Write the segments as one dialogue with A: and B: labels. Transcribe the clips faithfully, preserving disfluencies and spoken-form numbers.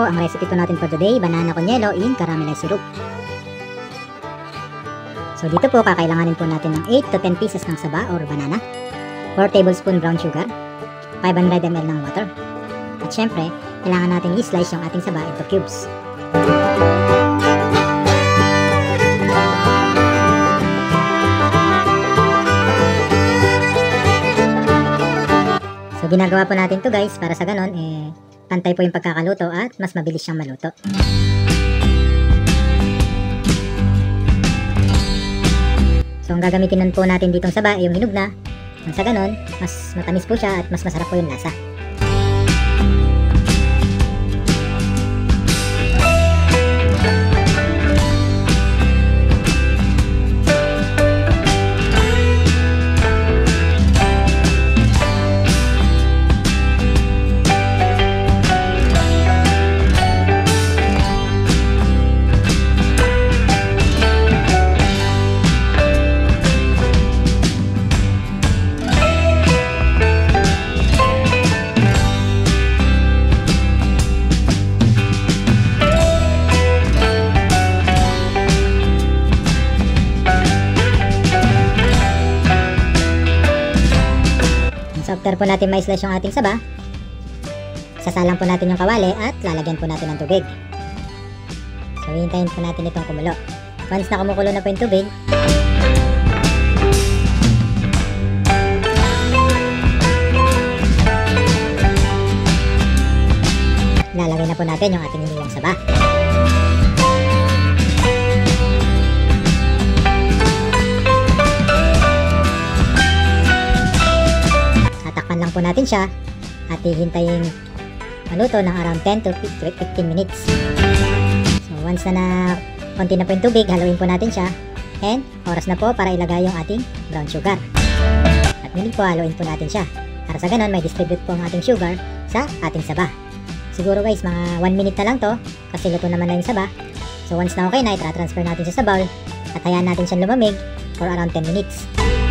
A: ang recipe po natin for today, banana con yelo in caramelized syrup. So dito po kakailanganin po natin ng eight to ten pieces ng saba or banana, four tablespoon brown sugar, five hundred milliliters ng water. At syempre, kailangan natin i-slice yung ating saba into cubes. So ginagawa po natin to guys para sa ganon eh pantay po yung pagkakaluto at mas mabilis siyang maluto. So ang gagamitin nun po natin ditong saba ay yung hinog na. Nang sa ganon, mas matamis po siya at mas masarap po yung lasa. So after po natin ma-slice yung ating saba, sasalang po natin yung kawali at lalagyan po natin ng tubig. So hintayin po natin itong kumulo. Once na kumukulo na po yung tubig, lalagay na po natin yung ating hiniwang saba. Tatakpan lang po natin siya at hihintayin maluto ng around ten to fifteen minutes. So once na na konti na po yung tubig, haluin po natin siya and oras na po para ilagay yung ating brown sugar. At ngunit po haluin po natin siya para sa ganon may distribute po ang ating sugar sa ating saba. Siguro guys mga one minute na lang to kasi luto naman na yung saba. So once na okay na, itra-transfer natin siya sa bowl at hayaan natin siyang lumamig for around ten minutes.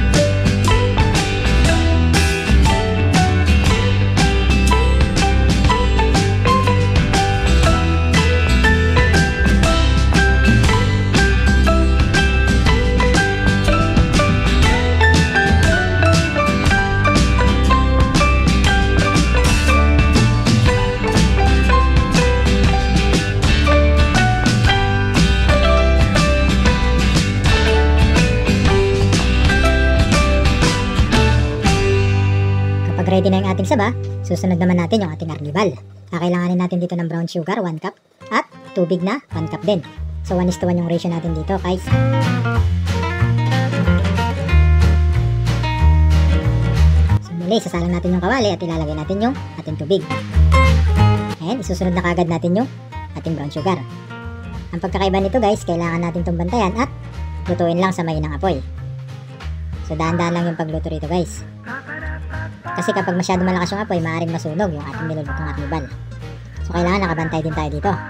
A: Ready na yung ating saba, susunod naman natin yung ating arnibal. Kakailanganin natin dito ng brown sugar, one cup, at tubig na one cup din. So one is to one yung ratio natin dito, guys. So muli, sasalang natin yung kawali at ilalagay natin yung ating tubig. And isusunod na kagad natin yung ating brown sugar. Ang pagkakaiba nito guys, kailangan natin itong bantayan at lutuin lang sa mainang apoy. So dahan-dahan lang yung pagluto rito guys. Kasi kapag masyado malakas yung apoy, maaaring masunog yung ating nilulutong arnibal. So kailangan nakabantay din tayo dito.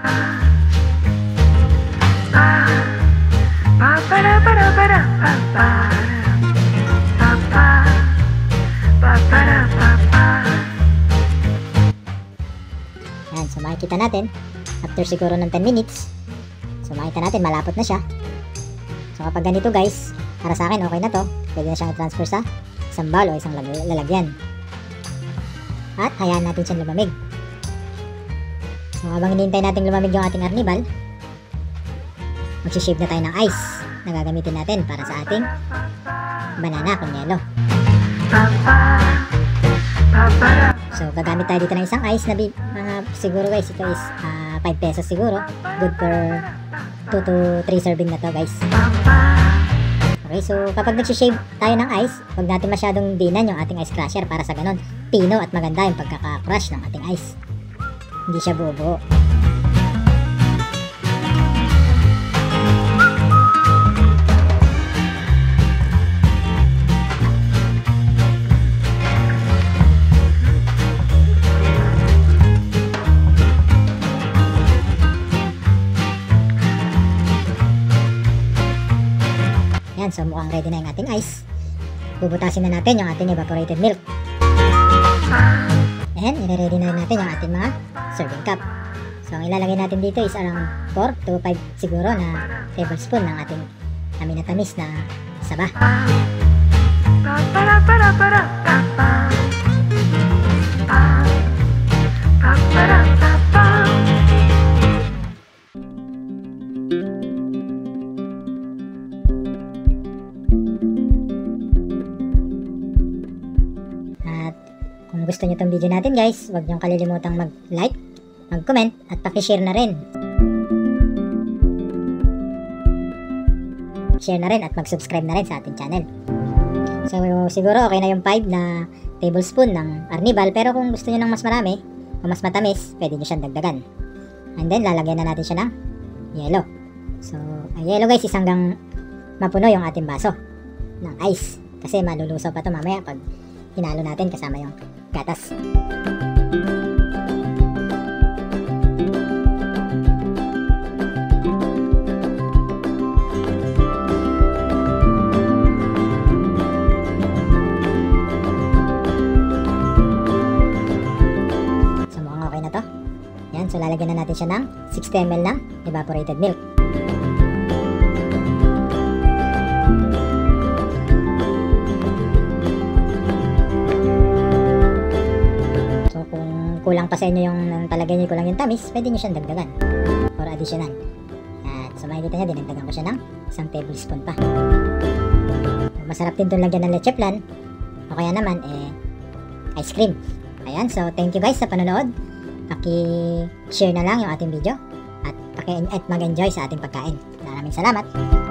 A: Yan, so makikita natin after siguro ng ten minutes, so makikita natin malapot na siya. So kapag ganito guys, para sa akin okay na to. Pwede na siyang i-transfer sa isang bowl o isang lalagyan. At hayaan natin siyang lumamig. So habang hinihintay natin lumamig yung ating arnibal, magsishave na tayo ng ice na gagamitin natin para sa ating banana con yelo. So gagamit tayo dito ng isang ice na mga siguro guys, ito is uh, five pesos siguro. Good for two to three serving na to guys. Okay, so kapag nagsishave tayo ng ice, huwag natin masyadong dinan yung ating ice crusher para sa ganon pino at maganda yung pagkaka-crush ng ating ice. Hindi siya buo-buo. Yan, so mukhang ready na yung ating ice. Bubutasin na natin yung ating evaporated milk. And i-ready na natin yung ating mga serving cup. So ang ilalagay natin dito is around four to five siguro na tablespoon ng ating naminatamis na saba. At kung gusto nyo itong video natin guys, huwag nyo kalilimutang mag-like, mag-comment at paki-share na rin. Share na rin at mag-subscribe na rin sa ating channel. So siguro okay na yung five na tablespoon ng arnibal, pero kung gusto nyo ng mas marami o mas matamis, pwede nyo siyang dagdagan. And then lalagyan na natin siya ng yelo. So ang yelo guys is hanggang mapuno yung ating baso ng ice, kasi malulusaw pa to mamaya pag hinalo natin kasama yung gatas. So lalagyan na natin siya ng sixty milliliters ng evaporated milk. So kung kulang pa sa inyo yung palagay niyo, kulang yung tamis, pwede niyo siyang dagdagan or additional. At so makikita niyo, dinagdagan ko siya ng isang tablespoon pa. Masarap din itong lagyan ng leche flan o kaya naman eh ice cream. Ayan, so thank you guys sa panonood. Paki-share na lang yung ating video at, paki- at mag-enjoy sa ating pagkain. Maraming salamat!